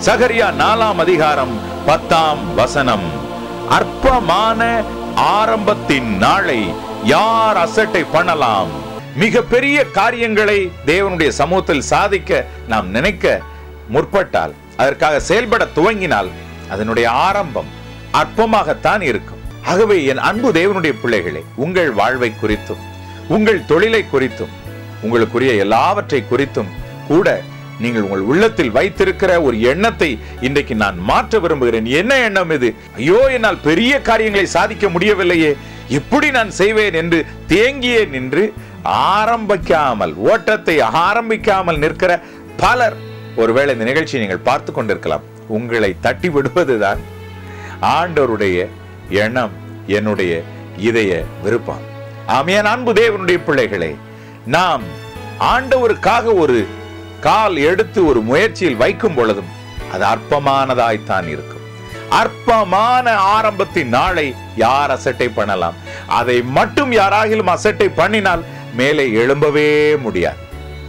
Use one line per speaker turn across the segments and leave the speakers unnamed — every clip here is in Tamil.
சகரியா 4ஆம் அதிகாரம் 10ஆம் வசனம். அற்பமான ஆரம்பத்தின் நாளை யார் அசட்டை பண்ணலாம்? மிக பெரிய காரியங்களை தேவனுடைய சமூகத்தில் சாதிக்க நாம் நினைக்க முற்பட்டால், அதற்காக செயல்பட துவங்கினால், அதனுடைய ஆரம்பம் அற்பமாகத்தான் இருக்கும். ஆகவே என் அன்பு தேவனுடைய பிள்ளைகளே, உங்கள் வாழ்வை குறித்தும் உங்கள் தொழிலை குறித்தும் உங்களுக்குரிய எல்லாவற்றை குறித்தும் கூட நீங்கள் உங்கள் உள்ளத்தில் வைத்திருக்கிற ஒரு எண்ணத்தை இன்றைக்கு நான் மாற்ற விரும்புகிறேன். என்ன எண்ணம் இது? ஐயோ, என்னால் பெரிய காரியங்களை சாதிக்க முடியவில்லையே, எப்படி நான் செய்வேன் என்று தேங்கியே நின்று ஆரம்பிக்காமல், ஓட்டத்தை ஆரம்பிக்காமல் நிற்கிற பலர் ஒருவேளை இந்த நிகழ்ச்சியை நீங்கள் பார்த்து கொண்டிருக்கலாம். உங்களை தட்டி விடுவதுதான் ஆண்டவருடைய எண்ணம், என்னுடைய இதய விருப்பம். ஆமென். அன்பு தேவனுடைய பிள்ளைகளே, நாம் ஆண்டவருக்காக ஒரு கால் எடுத்து ஒரு முயற்சியில் வைக்கும் பொழுதும் அது அற்பமானதாய்த்தான் இருக்கும். அற்பமான ஆரம்பத்தின் நாளை யார் அசட்டை பண்ணலாம்? அதை மட்டும் யாராகிலும் அசட்டை பண்ணினால் மேலே எழும்பவே முடியாது.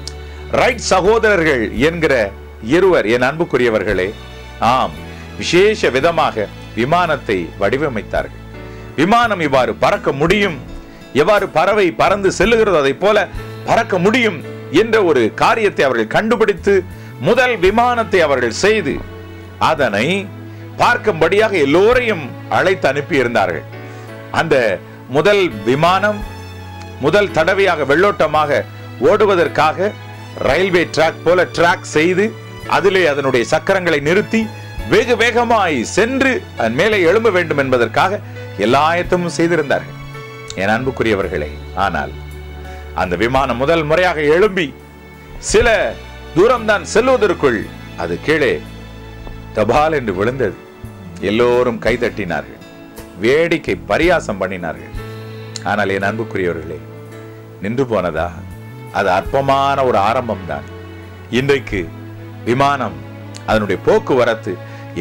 ரைட் சகோதரர்கள் என்கிற இருவர், என் அன்புக்குரியவர்களே, ஆம், விசேஷ விதமாக விமானத்தை வடிவமைத்தார்கள். விமானம் இவ்வாறு பறக்க முடியும், எவ்வாறு பறவை பறந்து செல்லுகிறதோ அதை போல பறக்க முடியும் என்ற ஒரு காரியத்தை அவர்கள் கண்டுபிடித்து முதல் விமானத்தை அவர்கள் செய்து அதனை பார்க்கும்படியாக எல்லோரையும் அழைத்து அனுப்பி இருந்தார்கள். அந்த முதல் விமானம் முதல் தடவையாக வெள்ளோட்டமாக ஓடுவதற்காக ரயில்வே டிராக் போல டிராக் செய்து அதிலே அதனுடைய சக்கரங்களை நிறுத்தி வேக வேகமாய் சென்று அதன் மேலே எழும்ப வேண்டும் என்பதற்காக எல்லா ஆயத்தமும் செய்திருந்தார்கள். என் அன்புக்குரியவர்களே, ஆனால் அந்த விமானம் முதல் முறையாக எழும்பி சில தூரம்தான் செல்வதற்குள் அது கீழே தபால் என்று விழுந்தது. எல்லோரும் கைதட்டினார்கள், வேடிக்கை பரியாசம் பண்ணினார்கள். ஆனால் என் அன்புக்குரியவர்களே, நின்று போனதா? அது அற்பமான ஒரு ஆரம்பம்தான். இன்றைக்கு விமானம், அதனுடைய போக்குவரத்து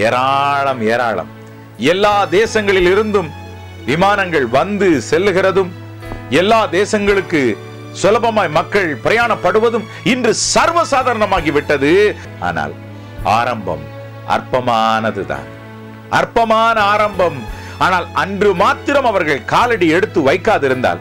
ஏராளம் ஏராளம். எல்லா தேசங்களில் இருந்தும் விமானங்கள் வந்து செல்லுகிறதும், எல்லா தேசங்களுக்கு சுலபமாய் மக்கள் பிரயாணப்படுவதும் இன்று சர்வசாதாரணமாகி விட்டது. ஆனால் ஆரம்பம் அற்பமானதுதான், அற்பமான ஆரம்பம். ஆனால் அன்று மாத்திரம் அவர்கள் காலடி எடுத்து வைக்காதிருந்தால்,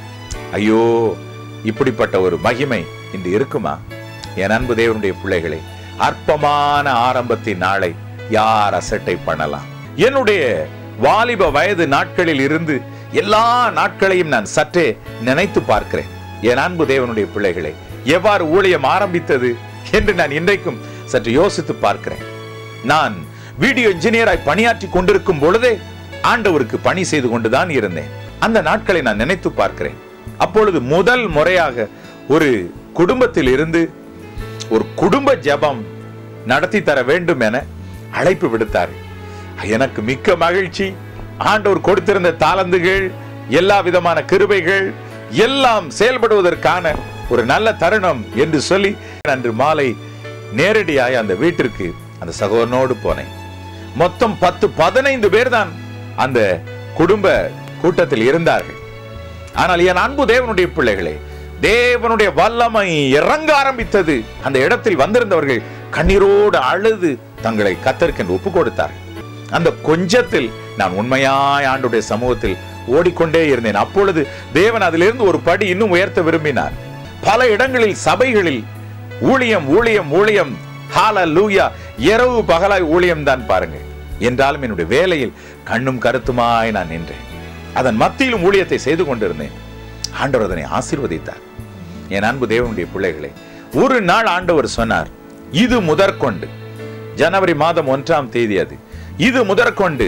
ஐயோ, இப்படிப்பட்ட ஒரு மகிமை இன்று இருக்குமா? என் அன்பு தேவனுடைய பிள்ளைகளே, அற்பமான ஆரம்பத்தின் நாளை யார் அசட்டை பண்ணலாம்? என்னுடைய வாலிப வயது நாட்களில் இருந்து எல்லா நாட்களையும் நான் சற்றே நினைத்து பார்க்கிறேன். என் அன்பு தேவனுடைய பிள்ளைகளே, எவ்வாறு ஊழியம் ஆரம்பித்தது என்று நான் இன்றைக்கும் சற்று யோசித்து பார்க்கிறேன். நான் வீடியோ இன்ஜினியராய் பணியாற்றி கொண்டிருக்கும் பொழுதே ஆண்டவருக்கு பணி செய்து கொண்டுதான் இருந்தேன். அந்த நாட்களை நான் நினைத்து பார்க்கிறேன். அப்பொழுது முதல் முறையாக ஒரு குடும்பத்தில் இருந்து ஒரு குடும்ப ஜெபம் நடத்தி தர வேண்டும் என அழைப்பு விடுத்தார். எனக்கு மிக்க மகிழ்ச்சி. ஆண்டவர் கொடுத்திருந்த தாளந்துகள், எல்லா விதமான கிருபைகள் எல்லாம் செயல்படுவதற்கான ஒரு நல்ல தருணம் என்று சொல்லி அன்று மாலை நேரடியாக அந்த வீட்டிற்கு அந்த சகோதரனோடு போனேன். மொத்தம் 10-15 பேர் தான் அந்த குடும்ப கூட்டத்தில் இருந்தார்கள். ஆனால் என் அன்பு தேவனுடைய பிள்ளைகளே, தேவனுடைய வல்லமை இறங்க ஆரம்பித்தது. அந்த இடத்தில் வந்திருந்தவர்கள் கண்ணீரோடு அழுது தங்களை கர்த்தருக்கு ஒப்பு கொடுத்தார்கள். அந்த கொஞ்சத்தில் நான் உண்மையாய் ஆண்டவருடைய சமூகத்தில் ஓடிக்கொண்டே இருந்தேன். அப்பொழுது தேவன் அதிலிருந்து ஒரு படி இன்னும் உயர்த்த விரும்பினார். பல இடங்களில் சபைகளில் ஊழியம் ஊழியம் ஊழியம், ஹalleluya, இரவு பகலாய் ஊழியம் தான் பாருங்கள். என்றாலும் என்னுடைய வேலையில் கண்ணும் கருத்துமாய் நான் நின்றேன். அதன் மத்தியிலும் ஊழியத்தை செய்து கொண்டிருந்தேன். ஆண்டவர் அதனை ஆசீர்வதித்தார். என் அன்பு தேவனுடைய பிள்ளைகளே, ஒரு நாள் ஆண்டவர் சொன்னார், இது முதற்கொண்டு, ஜனவரி மாதம் 1ஆம் தேதி, அது இது முதற்கொண்டு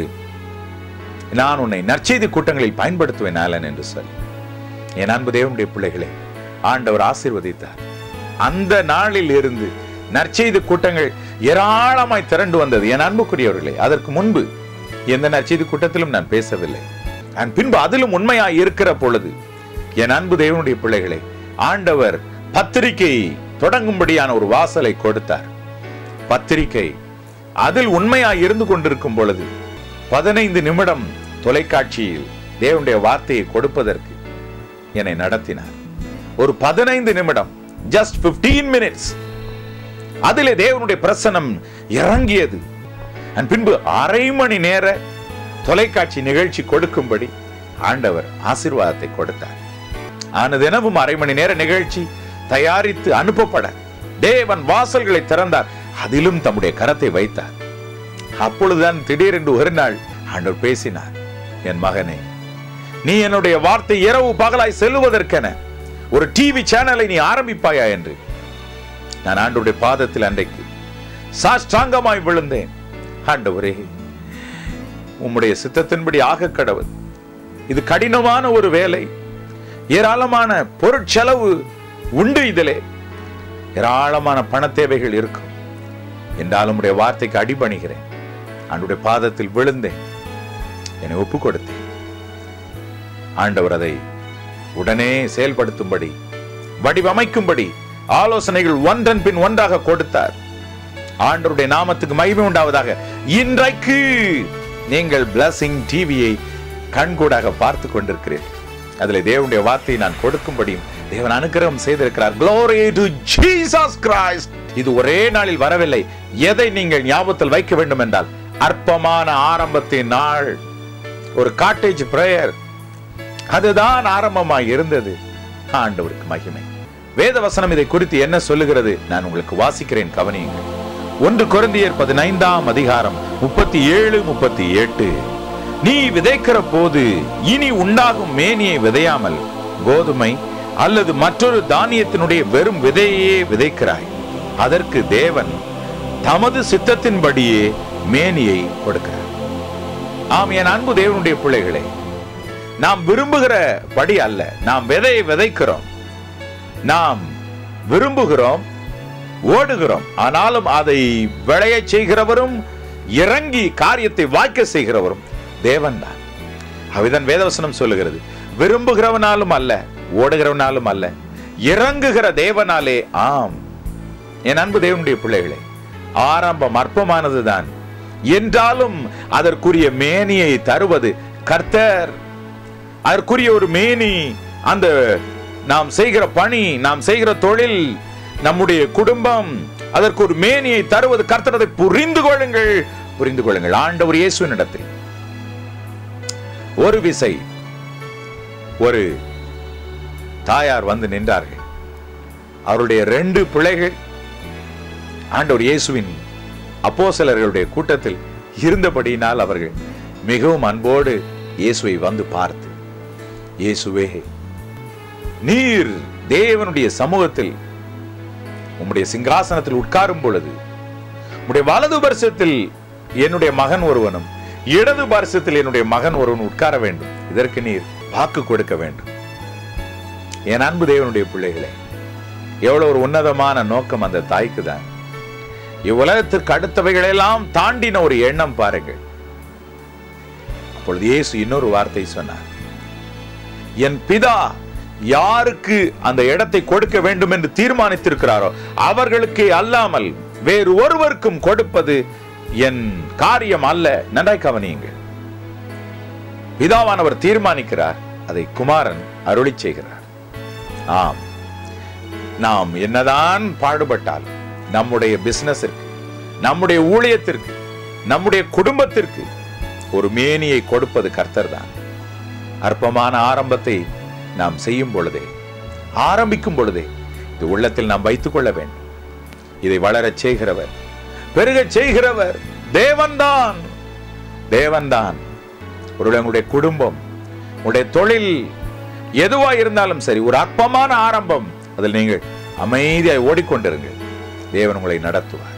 நான் உன்னை நற்செய்தி கூட்டங்களில் பயன்படுத்துவேன் ஆலன் என்று சொல்லி. என் அன்பு தேவனுடைய பிள்ளைகளே, ஆண்டவர் ஆசீர்வதித்தார். அந்த நாளில் இருந்து நற்செய்தி கூட்டங்கள் ஏராளமாய் திரண்டு வந்தது. என் அன்புக்குரியவர்களே, அதற்கு முன்பு எந்த நற்செய்தி கூட்டத்திலும் நான் பேசவில்லை. பின்பு அதிலும் உண்மையாய் இருக்கிற பொழுது என் அன்பு தேவனுடைய பிள்ளைகளே, ஆண்டவர் பத்திரிகை தொடங்கும்படியான ஒரு வாசலை கொடுத்தார். பத்திரிகை அதில் உண்மையாய் இருந்து கொண்டிருக்கும் பொழுது 15 நிமிடம் தொலைக்காட்சியில் தேவனுடைய வார்த்தையை கொடுப்பதற்கு என்னை நடத்தினார். ஒரு 15 நிமிடம், just 15 minutes. அதிலே தேவனுடைய பிரசன்னம் இறங்கியது. பின்பு அரை மணி நேர தொலைக்காட்சி நிகழ்ச்சி கொடுக்கும்படி ஆண்டவர் ஆசீர்வாதத்தை கொடுத்தார். தினமும் அரை மணி நேர நிகழ்ச்சி தயாரித்து அனுப்பப்பட தேவன் வாசல்களை திறந்தார். அதிலும் தம்முடைய கரத்தை வைத்தார். அப்பொழுதுதான் திடீரென்று ஒரு நாள் ஆண்டவர் பேசினார், என் மகனே, நீ என்னுடைய வார்த்தை இரவு பகலாய் செல்லுவதற்கென ஒரு டிவி சேனலை நீ ஆரம்பிப்பாயா என்று. நான் ஆண்டவருடைய பாதத்தில் அன்றைக்கு சாஷ்டாங்கமாய் விழுந்தேன். ஆண்டவரே, உம்முடைய சித்தத்தின்படி ஆக கடவுள். இது கடினமான ஒரு வேலை, ஏராளமான பொருட்செலவு உண்டு, இதிலே ஏராளமான பண தேவைகள் இருக்கும். என்றாலும் உடைய வார்த்தைக்கு அடிபணிகிறேன். ஆண்டவருடைய பாதத்தில் விழுந்தேன், என்னை ஒப்பு கொடுத்தேன். ஆண்டவர் அதை உடனே செயல்படுத்தும்படி, வடிவமைக்கும்படி ஆலோசனைகள் ஒன்றன் பின் ஒன்றாக கொடுத்தார். ஆண்டவருடைய நாமத்துக்கு மகிமை உண்டாவதாக. இன்றைக்கு நீங்கள் பிளஸிங் டிவியை கண்கூடாக பார்த்து கொண்டிருக்கிறீர்கள். அதில் தேவனுடைய வார்த்தையை நான் கொடுக்கும்படியும் தேவன் அனுக்கிரகம் செய்திருக்கிறார். Glory to Jesus Christ. இது ஒரே நாளில் வரவில்லை. எதை நீங்கள் ஞாபகத்தில் வைக்க வேண்டும் என்றால், அற்பமான ஆரம்பத்தின் நாள், ஒரு காட்டேஜ் பிரேயர், அதுதான் ஆரம்பமாய் இருந்தது. ஆண்டவருக்கு மகிமை. வேத வசனம் இதை குறித்து என்ன சொல்லுகிறது? நான் உங்களுக்கு வாசிக்கிறேன், கவனியுங்கள். 1 கொரிந்தியர் 15ஆம் அதிகாரம் 37, 38. நீ விதைக்கிற போது இனி உண்டாகும் மேனியை விதையாமல் கோதுமை அல்லது மற்றொரு தானியத்தினுடைய வெறும் விதையே விதைக்கிறாய். அதற்கு தேவன் தமது சித்தத்தின்படியே மேனியை கொடுக்கிறார். ஆம், என் அன்பு தேவனுடைய பிள்ளைகளே, நாம் விரும்புகிற படி அல்ல, நாம் விதையை விதைக்கிறோம், நாம் விரும்புகிறோம், ஓடுகிறோம். ஆனாலும் அதை விளைய செய்கிறவரும் இறங்கி காரியத்தை வாய்க்க செய்கிறவரும் தேவன் தான். அவைதான் வேதவசனம் சொல்லுகிறது. விரும்புகிறவனாலும் அல்ல, ஓடுகிறவனாலும் அல்ல, இறங்குகிற தேவனாலே. ஆம், என் அன்பு தேவனுடைய பிள்ளைகளே, ஆரம்பம் அற்பமானதுதான் என்றாலும் அதற்குரிய மேனியை தருவது கர்த்தர். அதற்குரிய ஒரு மேனி, அந்த நாம் செய்கிற பணி, நாம் செய்கிற தொழில், நம்முடைய குடும்பம், அதற்கு ஒரு மேனியை தருவது கர்த்தர். அதை புரிந்து கொள்ளுங்கள், புரிந்து கொள்ளுங்கள். ஆண்டவர் இயேசுவினிடத்தில் ஒரு விசை ஒரு தாயார் வந்து நின்றார்கள். அவருடைய 2 பிள்ளைகள் ஆண்டவர் இயேசுவின் அப்போஸ்தலர்களுடைய கூட்டத்தில் இருந்தபடியினால் அவர்கள் மிகவும் அன்போடு இயேசுவை வந்து பார்த்து, இயேசுவே, நீர் தேவனுடைய சமூகத்தில் உம்முடைய சிங்காசனத்தில் உட்காரும் பொழுது உம்முடைய வலது பரிசத்தில் என்னுடைய மகன் ஒருவனும் இடது பரிசத்தில் என்னுடைய மகன் ஒருவன் உட்கார வேண்டும். இதற்கு நீர் வாக்கு கொடுக்க வேண்டும். என் அன்பு தேவனுடைய பிள்ளைகளே, எவ்வளவு ஒரு உன்னதமான நோக்கம் அந்த தாய்க்கு தான். இவ்வுலகத்திற்கு அடுத்தவைகளெல்லாம் தாண்டின ஒரு எண்ணம் பாருங்கள். அப்பொழுது இயேசு இன்னொரு வார்த்தை சொன்னார், என் பிதா யாருக்கு அந்த இடத்தை கொடுக்க வேண்டும் என்று தீர்மானித்திருக்கிறாரோ அவர்களுக்கு அல்லாமல் வேறு ஒருவருக்கும் கொடுப்பது என் காரியம் அல்ல. நன்றாய் கவனியுங்கள். பிதாவானவர் தீர்மானிக்கிறார், அதை குமாரன் அருளி செய்கிறார். ஆம், நாம் என்னதான் பாடுபட்டால் நம்முடைய பிசினஸிற்கு, நம்முடைய ஊழியத்திற்கு, நம்முடைய குடும்பத்திற்கு ஒரு மேனியை கொடுப்பது கர்த்தர் தான். அற்பமான ஆரம்பத்தை நாம் செய்யும் பொழுதே, ஆரம்பிக்கும் பொழுதே இது உள்ளத்தில் நாம் வைத்துக் கொள்ள வேண்டும். இதை வளரச் செய்கிறவர், பெருகச் செய்கிறவர் தேவன்தான், தேவன்தான். உங்களுடைய குடும்பம், உங்களுடைய தொழில் எதுவா இருந்தாலும் சரி, ஒரு அற்பமான ஆரம்பம், அதில் நீங்கள் அமைதியாய் ஓடிக்கொண்டிருங்கள். தேவன் உங்களை நடத்துவார்.